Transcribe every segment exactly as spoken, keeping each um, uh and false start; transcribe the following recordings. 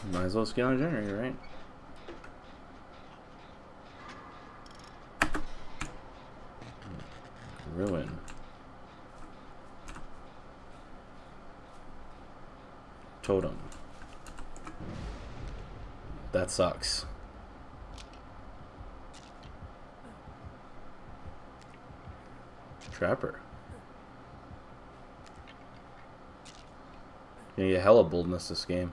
Might as well scale on a generator, right? Ruin. Totem. That sucks. Trapper. You need a hella boldness this game.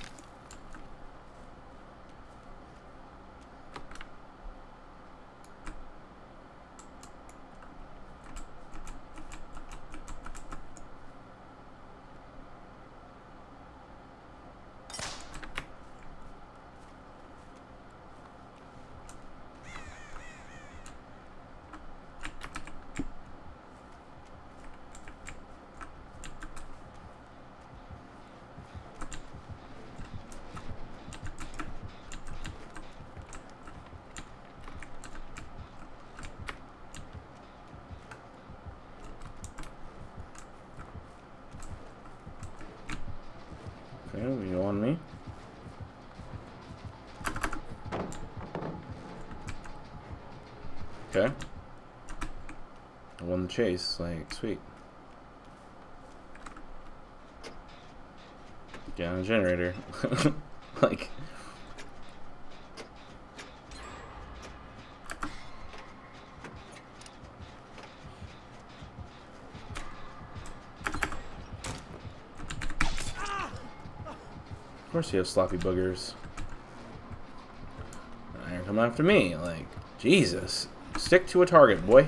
Okay, you on me? Okay. I won the chase, like, sweet. Get on a generator. Like... Of course you have sloppy boogers. Now you're coming after me, like, Jesus. Stick to a target, boy.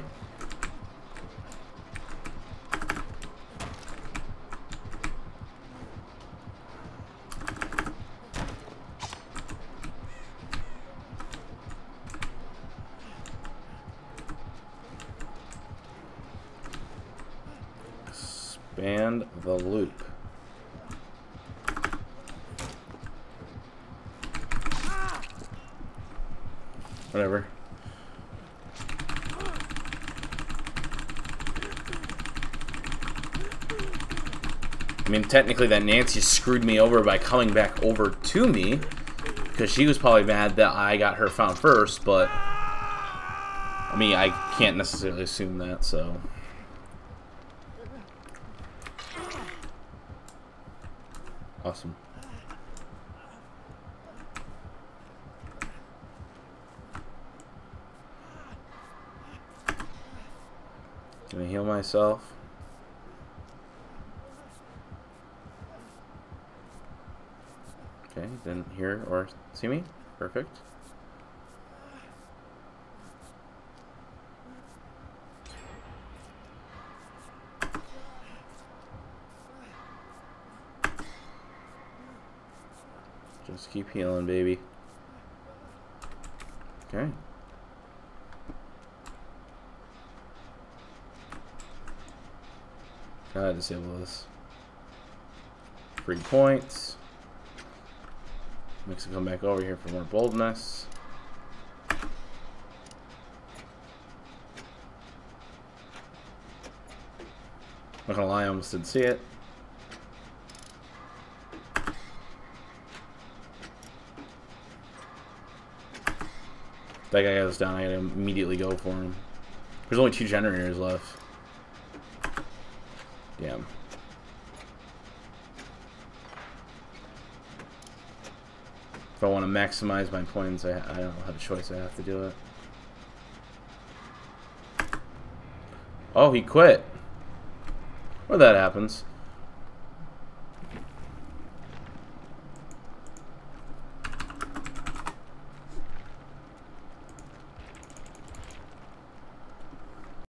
Expand the loop. Whatever. I mean, technically that Nancy screwed me over by coming back over to me, because she was probably mad that I got her found first, but I mean, I can't necessarily assume that, so. Awesome. Gonna heal myself. Okay, didn't hear or see me. Perfect. Just keep healing, baby. Okay. Gotta disable this. Free points. Makes it come back over here for more boldness. Not gonna lie, I almost didn't see it. That guy goes down, I gotta immediately go for him. There's only two generators left. Damn. If I want to maximize my points, I, I don't have a choice. I have to do it. Oh, he quit. Well, that happens.